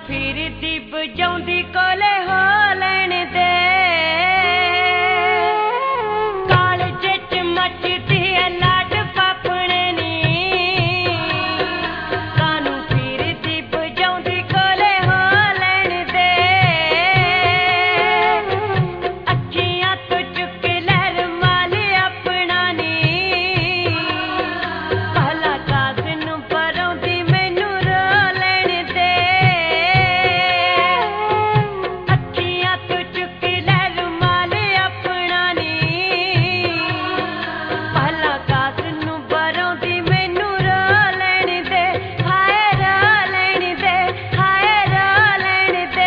फिरदी बजाउंदी कोले हो लैण दे कालजे च मचदी है लाड पापणे नी कानू फिरदी बजाउंदी कोले हो लैण दे अखियां तो चुक लहर माल अपना नी भला कास नू पराउंदी मैनू रो लैण दे अखियां तो चुक लहर माल अपना नी भला कास नू पराउंदी मैनू रो लैण दे हाय रो लैण दे हाय रो लैण दे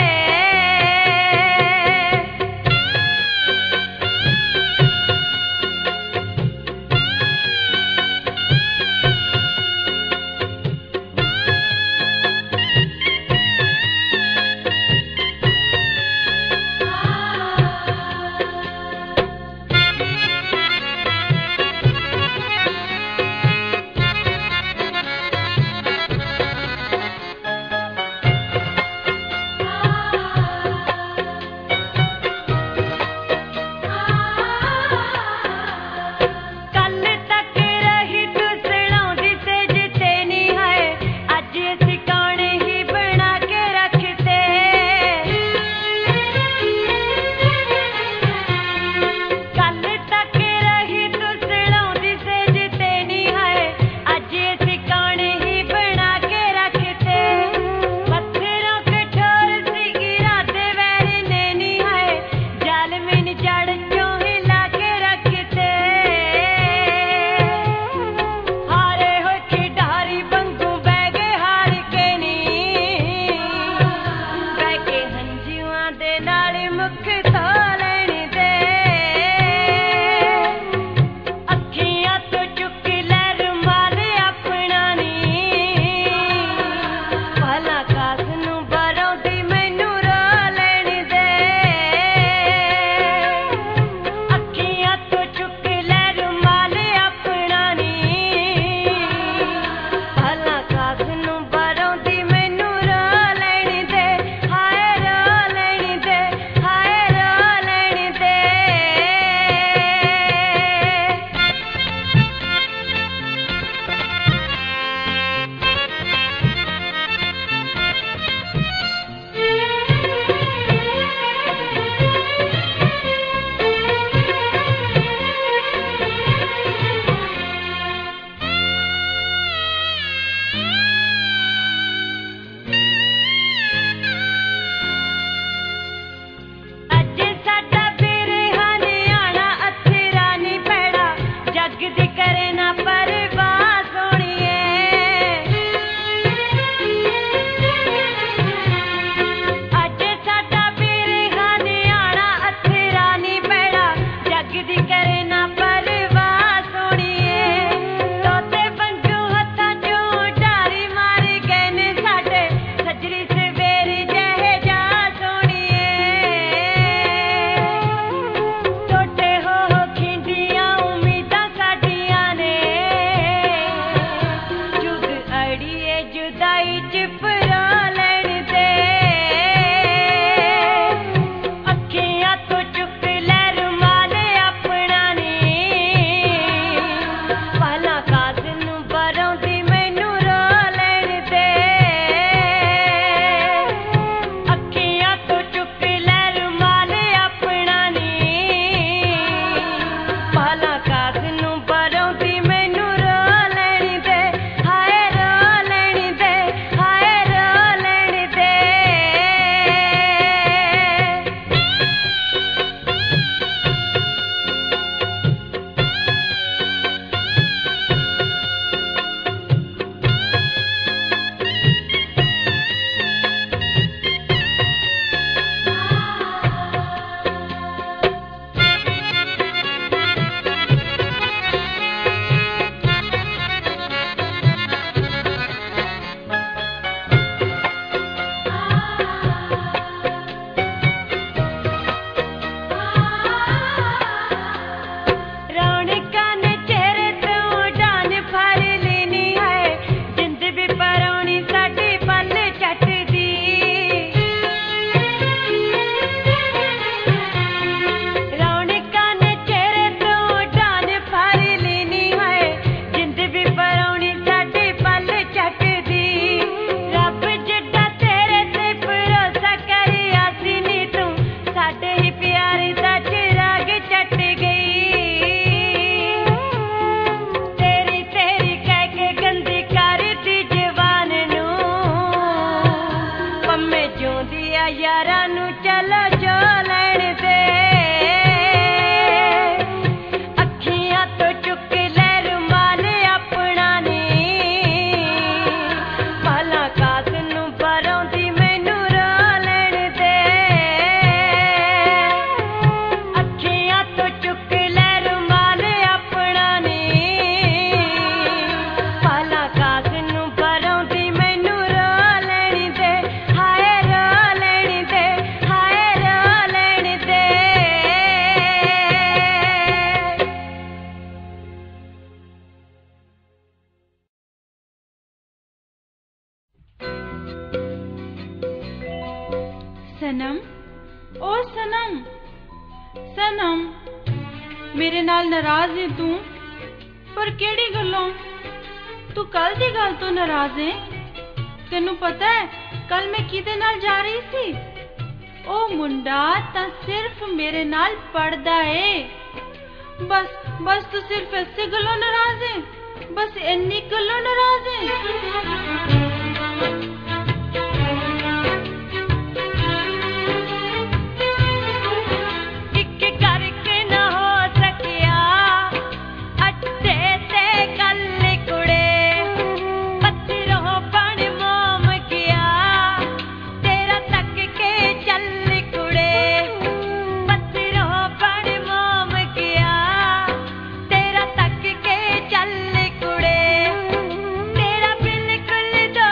कल तक रही तू सड़ाउंदी सेज ते नी है अज असीं कौणे ही बना के रखते कल तक रही तू सड़ाउंदी सेज ते नी है अज असीं कौणे ही बना के रखते पत्थरों कठोर सी इरादे वैर ने नी है जालमिन जड़ चों हिला के रखते हारे हो खिडारी वांगू बह गए हार के नी बह के हंजुआं दे नाल मुख धो लैण दे अखियां तो चुक लहर माल अपना नी भला कास नू पराउंदी मैनू रो लैण दे अखियां तो चुक लहर माल अपना नी भला कास नू पराउंदी मैनू रो लैण दे हाय रो लैण दे हाय रो लैण दे अज साडा बिरहा ने आना अथरा नी पैड़ा जग दी करे ना परवाह सोहणीए अज साडा बिरहा ने आना अथरा नी पैड़ा जग दी करे ना परवाह सोहणीए तोते वांगू हत्थां चों डारी मार गए ने साडे सजरी सवेर जहे जा सोहणीए टोटे हो खिंडियां उम्मीदां साडियां ने जुग अड़िए जुदाई च परो लैण दे अखियां तो चुक लहर माल अपना नी सनम ओ सनम सनम मेरे नाल नाराज है तू पर केड़ी गल्लों तू कल दी गल तो नाराज है तेनू पता है कल मैं किदे नाल जा रही सी ओ मुंडा ता सिर्फ मेरे नाल पढ़दा है बस बस तू सिर्फ ऐसे गल्लों नाराज है बस इन्नी गल्लों नाराज है तेरा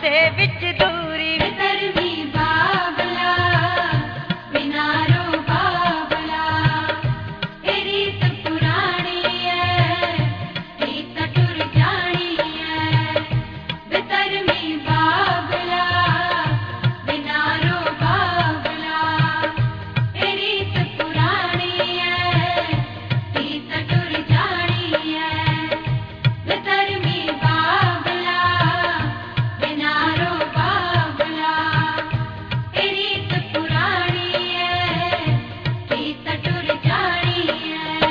ਦੇ ਵਿੱਚ ਦੂਰੀ ਧਰਮੀ ਬਾਬਲਾ ਬਿਨਾ ਰੋ ਬਾਬਲਾ ਇਹ ਰੀਤ ਪੁਰਾਣੀ ਹੈ ਰੀਤ ਟੁਰ ਜਾਣੀ ਹੈ ਬੇਧਰਮੀ ਬਾਬਲਾ ਬਿਨਾ ਰੋ ਬਾਬਲਾ ਇਹ ਰੀਤ ਪੁਰਾਣੀ ਹੈ ਰੀਤ ਟੁਰ ਜਾਣੀ ਹੈ ਬੇਧਰਮੀ ਬਾਬਲਾ ਬਿਨਾ ਰੋ ਬਾਬਲਾ ਇਹ ਰੀਤ ਪੁਰਾਣੀ ਹੈ ਰੀਤ ਟੁਰ ਜਾਣੀ ਹੈ।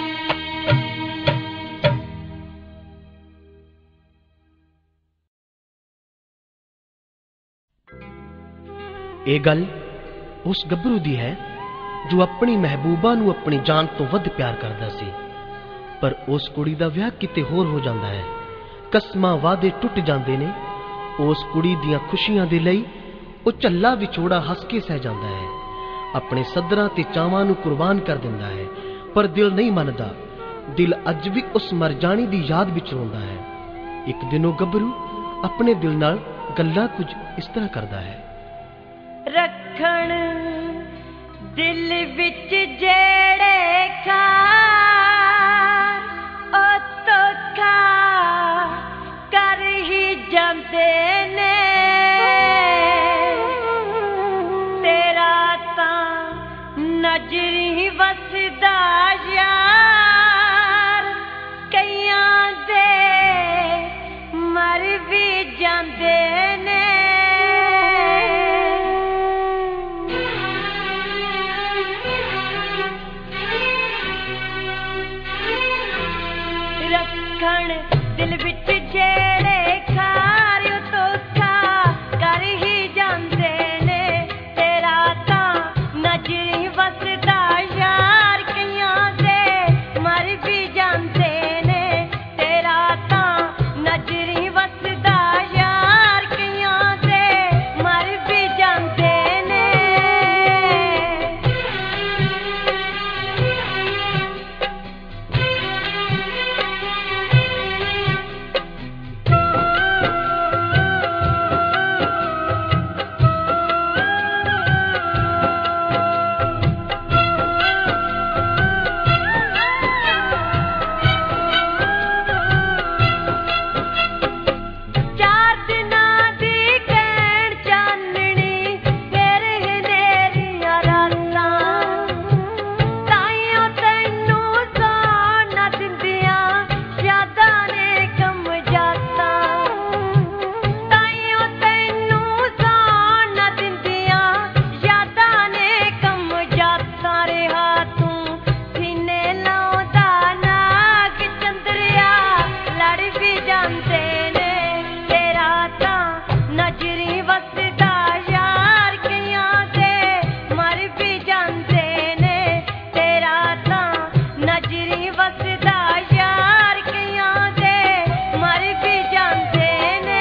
ਇਹ ਗੱਲ ਉਸ ਗੱਭਰੂ ਦੀ ਹੈ ਜੋ ਆਪਣੀ ਮਹਿਬੂਬਾ ਨੂੰ ਆਪਣੀ ਜਾਨ ਤੋਂ ਵੱਧ ਪਿਆਰ ਕਰਦਾ ਸੀ, ਪਰ ਉਸ ਕੁੜੀ ਦਾ ਵਿਆਹ ਕਿਤੇ ਹੋਰ ਹੋ ਜਾਂਦਾ ਹੈ। ਕਸਮਾਂ ਵਾਅਦੇ ਟੁੱਟ ਜਾਂਦੇ ਨੇ। ਉਸ ਕੁੜੀ ਦੀਆਂ ਖੁਸ਼ੀਆਂ ਦੇ ਲਈ ਉਹ ਝੱਲਾ ਵਿਛੋੜਾ ਹੱਸ ਕੇ ਸਹਿ ਜਾਂਦਾ ਹੈ, ਆਪਣੇ ਸੱਦਰਾਂ ਤੇ ਚਾਵਾਂ ਨੂੰ ਕੁਰਬਾਨ ਕਰ ਦਿੰਦਾ ਹੈ, ਪਰ ਦਿਲ ਨਹੀਂ ਮੰਨਦਾ। ਦਿਲ ਅੱਜ ਵੀ ਉਸ ਮਰ ਜਾਣੀ ਦੀ ਯਾਦ ਵਿੱਚ ਰੋਂਦਾ ਹੈ। ਇੱਕ ਦਿਨ ਉਹ ਗੱਭਰੂ ਆਪਣੇ ਦਿਲ ਨਾਲ ਗੱਲਾਂ ਕੁਝ ਇਸ ਤਰ੍ਹਾਂ ਕਰਦਾ ਹੈ। ਰੱਖਣ ਦਿਲ ਵਿੱਚ ਜਿਹੜੇ ਖਾਰ ਉਹ ਧੋਖਾ ਕਰ ਹੀ ਜਾਂਦੇ ਨੇ। ਤੇਰਾ ਤਾਂ ਨਜ਼ਰੀ ਵਸਦਾ ਯਾਰ ਕਈਆਂ ਦੇ ਮਰ ਵੀ ਜਾਂਦੇ ਨੇ। ਰੱਖਣ ਦਿਲ ਵਿੱਚ ਜਿਹੜੇ ਖਾਰ ਉਹ ਧੋਖਾ ਕਰ ਹੀ ਜਾਂਦੇ ਨੇ। ਤੇਰਾ ਤਾਂ ਨਜ਼ਰੀ ਵਸਦਾ ਯਾਰ ਕਈਆਂ ਦੇ ਮਰ ਵੀ ਜਾਂਦੇ ਨੇ। ਤੇਰਾ ਤਾਂ ਨਜ਼ਰੀ ਵਸਦਾ ਯਾਰ ਕਈਆਂ ਦੇ ਮਰ ਵੀ ਜਾਂਦੇ ਨੇ। ਚਾਰ ਦਿਨਾਂ ਦੀ ਕਹਿਣ ਚਾਨਣੀ ਫੇਰ ਹਨੇਰੀਆਂ ਰਾਤਾਂ ਤਾਈਓ ਤੈਨੂੰ ਸੌਣ ਨਾ ਦਿੰਦੀਆਂ ਯਾਦਾਂ ਨੇ ਗਮ ਜਾਤਾਂ। ਤਾਈਓ ਤੈਨੂੰ ਸੌਣ ਨਾ ਦਿੰਦੀਆਂ ਯਾਦਾਂ ਨੇ ਗਮ ਜਾਤਾਂ। ਰਿਹਾ ਤੂੰ ਸੀਨੇ ਲਾਉਂਦਾ ਨਾਗ ਚੰਦਰਿਆ ਲੜ ਵੀ ਜਾਂਦੇ ਨੇ। ਤੇਰਾ ਤਾਂ ਨਜ਼ਰੀ ਵਸਦਾ ਯਾਰ ਕਈਆਂ ਦੇ ਮਰ ਵੀ ਜਾਂਦੇ ਨੇ। ਤੇਰਾ ਤਾਂ ਨਜ਼ਰੀ ਵਸਦਾ ਯਾਰ ਕਈਆਂ ਦੇ ਮਰ ਵੀ ਜਾਂਦੇ ਨੇ।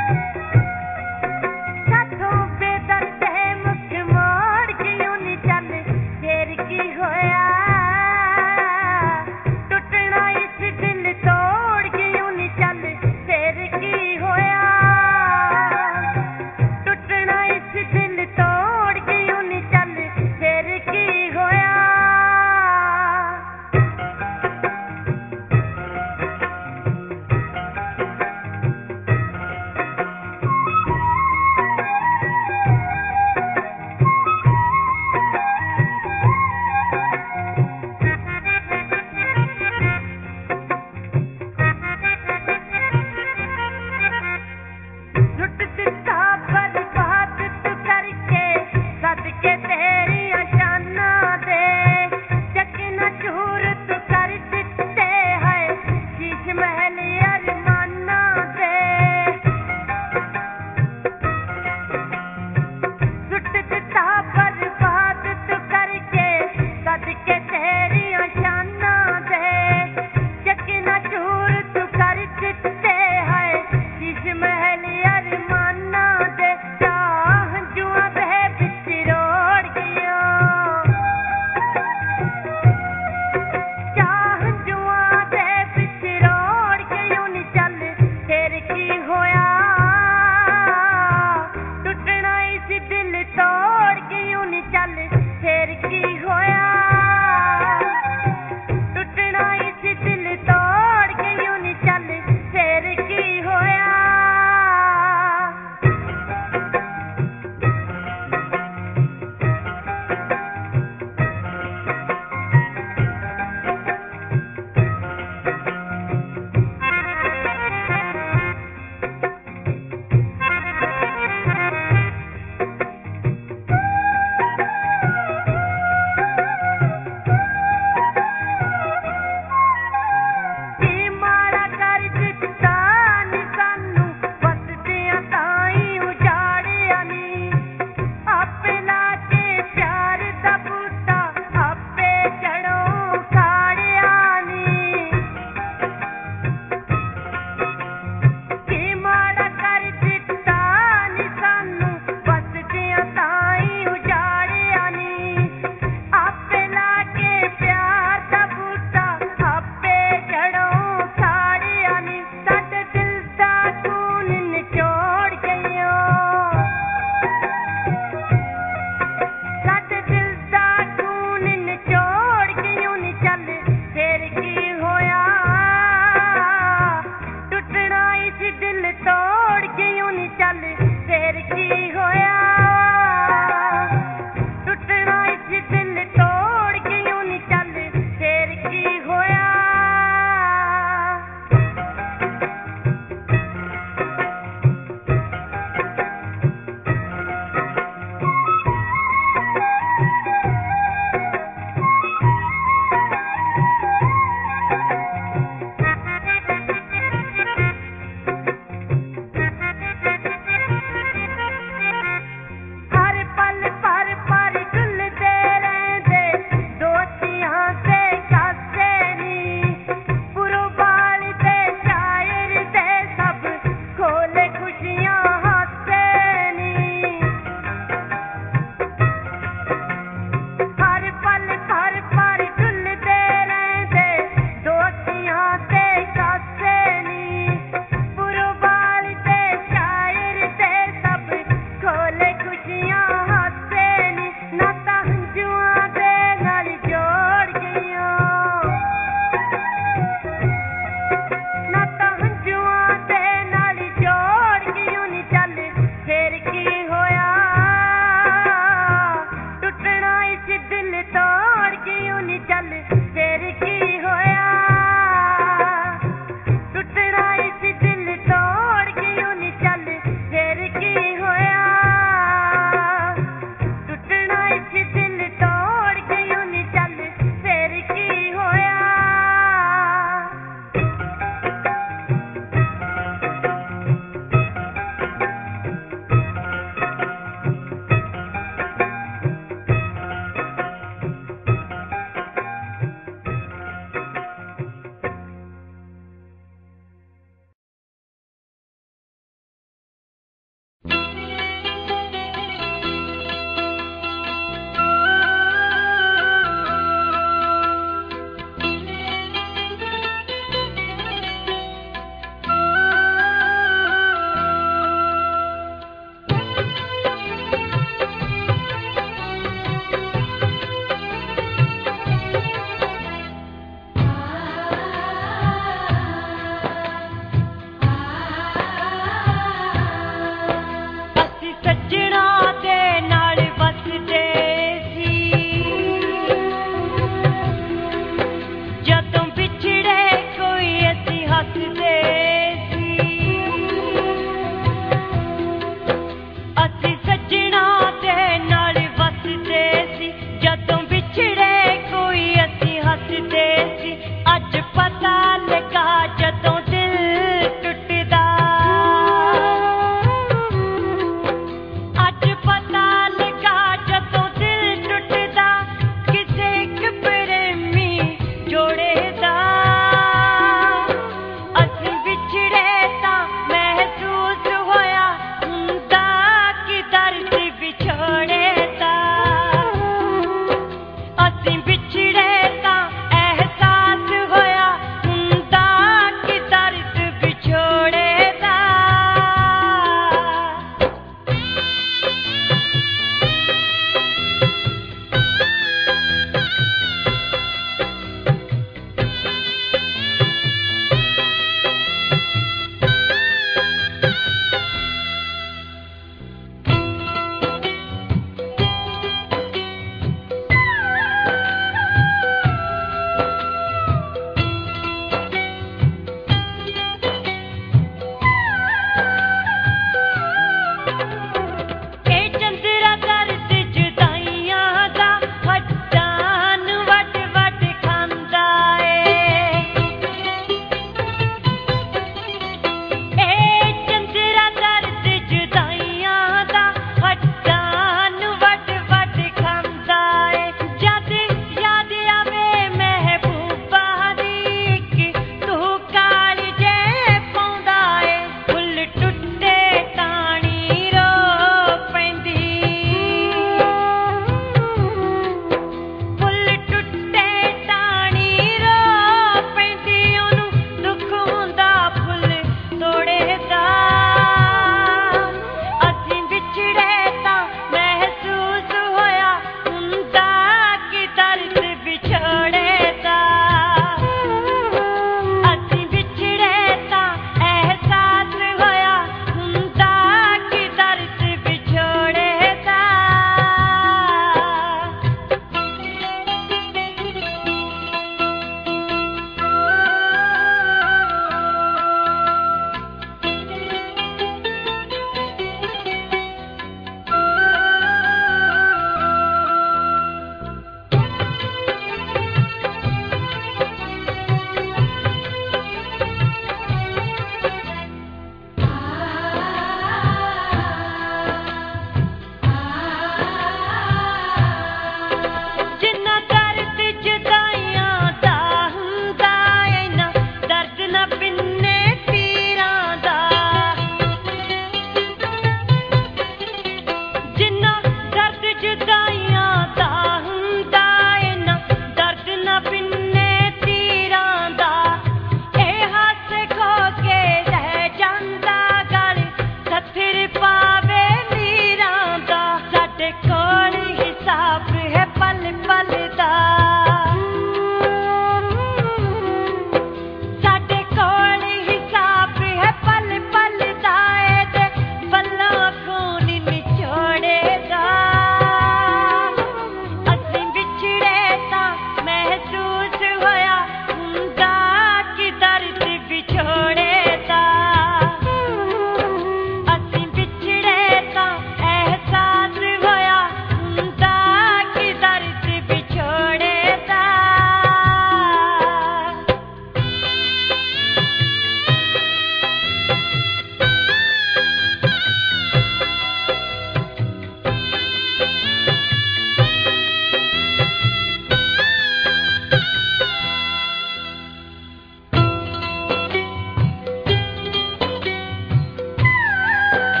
ਵੇ